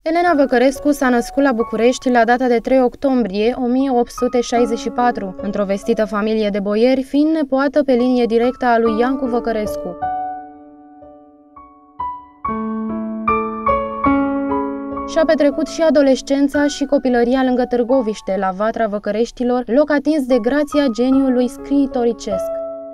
Elena Văcărescu s-a născut la București la data de 3 octombrie 1864, într-o vestită familie de boieri, fiind nepoată pe linie directă a lui Iancu Văcărescu. Și-a petrecut și adolescența și copilăria lângă Târgoviște, la Vatra Văcăreștilor, loc atins de grația geniului scriitoricesc.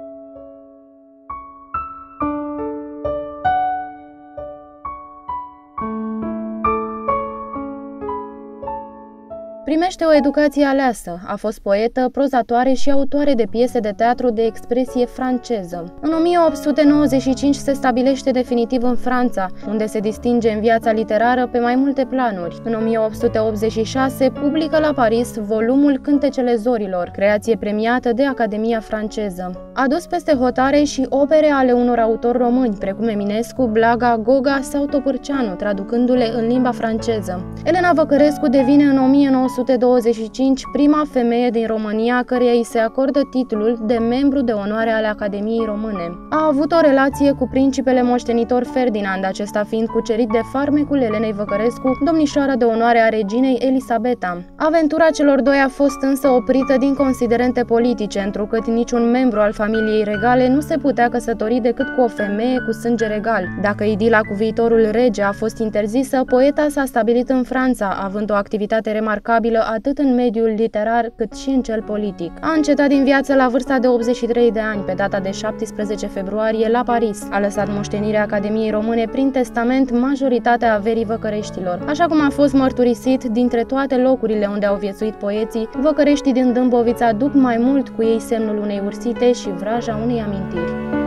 Primește o educație aleasă, a fost poetă, prozatoare și autoare de piese de teatru de expresie franceză. În 1895 se stabilește definitiv în Franța, unde se distinge în viața literară pe mai multe planuri. În 1886 publică la Paris volumul Cântecele Zorilor, creație premiată de Academia franceză. A dus peste hotare și opere ale unor autori români, precum Eminescu, Blaga, Goga sau Topârceanu, traducându-le în limba franceză. Elena Văcărescu devine în 1925 prima femeie din România căreia îi se acordă titlul de membru de onoare ale Academiei Române. A avut o relație cu principele moștenitor Ferdinand, acesta fiind cucerit de farmecul Elenei Văcărescu, domnișoară de onoare a reginei Elisabeta. Aventura celor doi a fost însă oprită din considerente politice, întrucât niciun membru al familiei regale nu se putea căsători decât cu o femeie cu sânge regal. Dacă idila cu viitorul rege a fost interzisă, poeta s-a stabilit în Franța, având o activitate remarcabilă atât în mediul literar cât și în cel politic. A încetat din viață la vârsta de 83 de ani, pe data de 17 februarie, la Paris. A lăsat moștenirea Academiei Române prin testament majoritatea averii văcăreștilor. Așa cum a fost mărturisit, dintre toate locurile unde au viețuit poeții, văcăreștii din Dâmbovița duc mai mult cu ei semnul unei ursite și vraja unei amintiri.